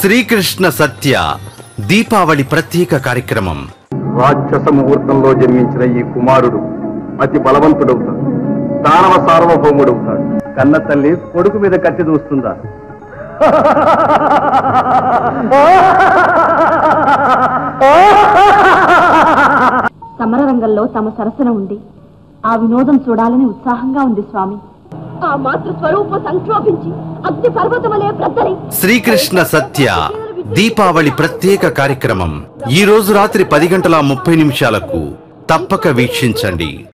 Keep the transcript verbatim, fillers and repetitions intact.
శ్రీకృష్ణ సత్య దీపావళి ప్రత్యేక కార్యక్రమం. రాక్షస ముహూర్తంలో జన్మించిన ఈ కుమారుడు అతి బలవంతుడవుతాడు, దానవ సార్వభౌముడవుతాడు. కన్న తల్లి కొడుకు మీద కత్తి దూస్తుందా? సమరరంగంలో తమ సరసన ఉండి ఆ వినోదం చూడాలని ఉత్సాహంగా ఉంది స్వామి. ఆ మాతృ స్వరూప సంక్షోభించి అగ్ని పర్వతమలే ప్రద్దలి. శ్రీకృష్ణ సత్య దీపావళి ప్రత్యేక కార్యక్రమం ఈ రోజు రాత్రి పది గంటల ముప్పై నిమిషాలకు తప్పక వీక్షించండి.